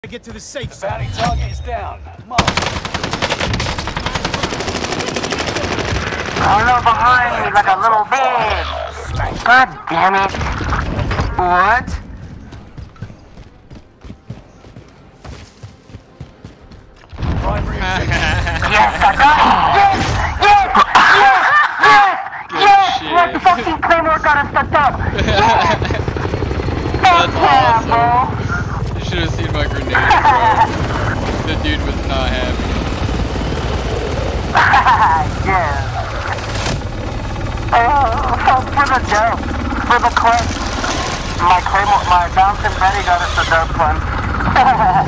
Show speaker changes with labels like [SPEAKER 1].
[SPEAKER 1] Get to the safe
[SPEAKER 2] The
[SPEAKER 1] zone.
[SPEAKER 2] bounty target is down. Come on.
[SPEAKER 3] Oh no, behind me like a little bitch. God damn it. What?
[SPEAKER 2] Primary objective.
[SPEAKER 3] Yes, I got it. Yes. Yes. Fucking Claymore got us stuck up. Yes.
[SPEAKER 4] That's
[SPEAKER 3] yeah,
[SPEAKER 4] awesome.
[SPEAKER 3] bro.
[SPEAKER 4] You should have seen my grenade, bro. The dude was not happy.
[SPEAKER 3] Yes. For the dope. For the clutch. My Claymore, my bouncing Betty got us the dope one.